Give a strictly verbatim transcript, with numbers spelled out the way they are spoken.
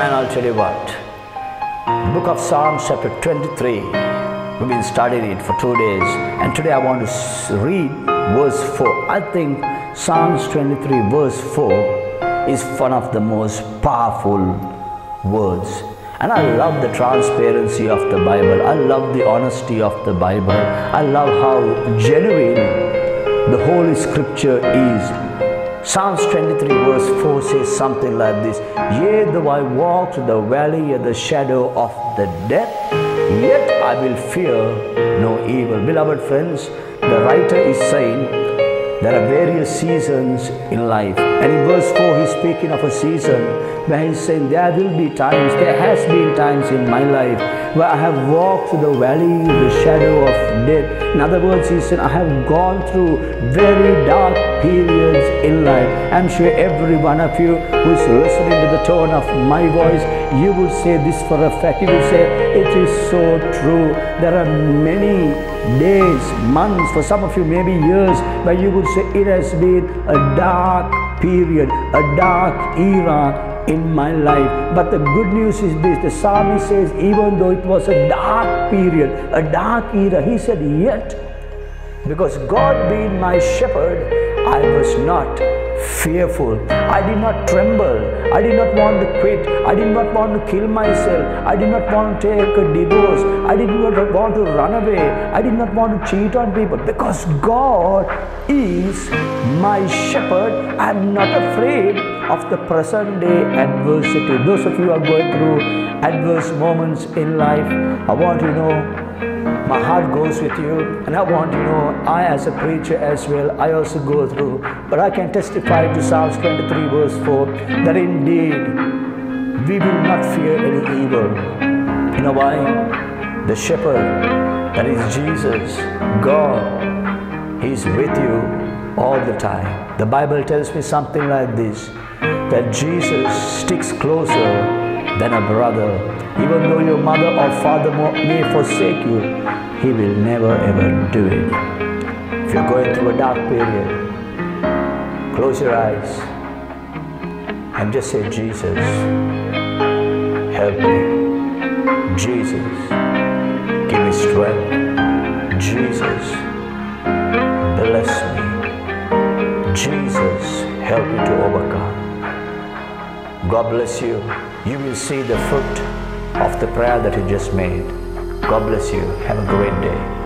Man, I'll tell you what. Book of Psalms chapter twenty-three. We've been studying it for two days. And today I want to read verse four. I think Psalms twenty-three verse four is one of the most powerful words. And I love the transparency of the Bible. I love the honesty of the Bible. I love how genuine the Holy Scripture is. Psalms twenty-three verse four says something like this. Yea, though I walk through the valley of the shadow of the death, yet I will fear no evil. Beloved friends, the writer is saying there are various seasons in life. And in verse four, he's speaking of a season where he's saying there will be times, there has been times in my life where I have walked through the valley of the shadow of death. In other words, he said, I have gone through very dark periods in life. I'm sure every one of you who is listening to the tone of my voice, you would say this for a fact. You would say, it is so true. There are many days, months, for some of you maybe years, where you would say it has been a dark period, a dark era in my life. But the good news is this, the psalmist says, even though it was a dark period, a dark era, he said, yet, because God being my shepherd, I was not fearful. I did not tremble. I did not want to quit. I did not want to kill myself. I did not want to take a divorce. I did not want to run away. I did not want to cheat on people. Because God is my shepherd, I am not afraid of the present day adversity. Those of you who are going through adverse moments in life, I want you to know, my heart goes with you, and I want you to know, I as a preacher as well, I also go through. But I can testify to Psalms twenty-three verse four, that indeed, we will not fear any evil. You know why? The shepherd, that is Jesus, God, He is with you all the time. The Bible tells me something like this, that Jesus sticks closer than a brother. Even though your mother or father may forsake you, He will never ever do it. If you're going through a dark period, close your eyes and just say, Jesus, help me. Jesus, give me strength. Jesus, bless me. Jesus, help me to overcome. God bless you. You will see the fruit of the prayer that you just made. God bless you. Have a great day.